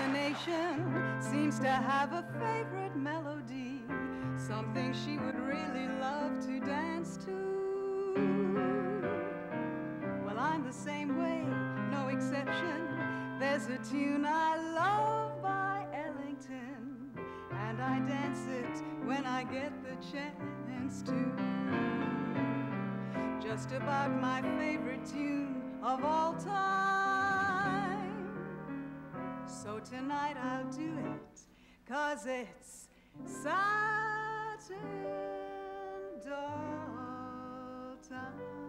the nation seems to have a favorite melody, something she would really love to dance to. Well, I'm the same way, no exception. There's a tune I love by Ellington, and I dance it when I get the chance to. Just about my favorite tune of all time. So tonight I'll do it, 'cause it's satin doll time.